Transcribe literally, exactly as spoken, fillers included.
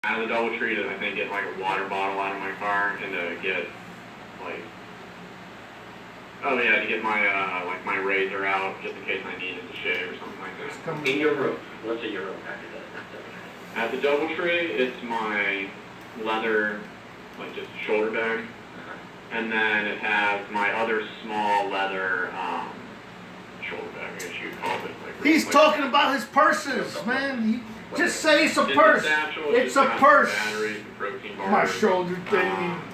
Out of the DoubleTree to, I think, get like a water bottle out of my car and to get like, oh yeah, to get my uh, like my razor out just in case I needed to shave or something like that. In your room, what's in your room after that? At the DoubleTree, it's my leather, like just shoulder bag, uh-huh. And then it has my other small leather um, shoulder bag, I guess you'd call it. Like, He's like, talking about his purses, man. He, just say it's a it's purse. A satchel, it's it's a purse. Batteries and protein bars. My shoulder thing. Um,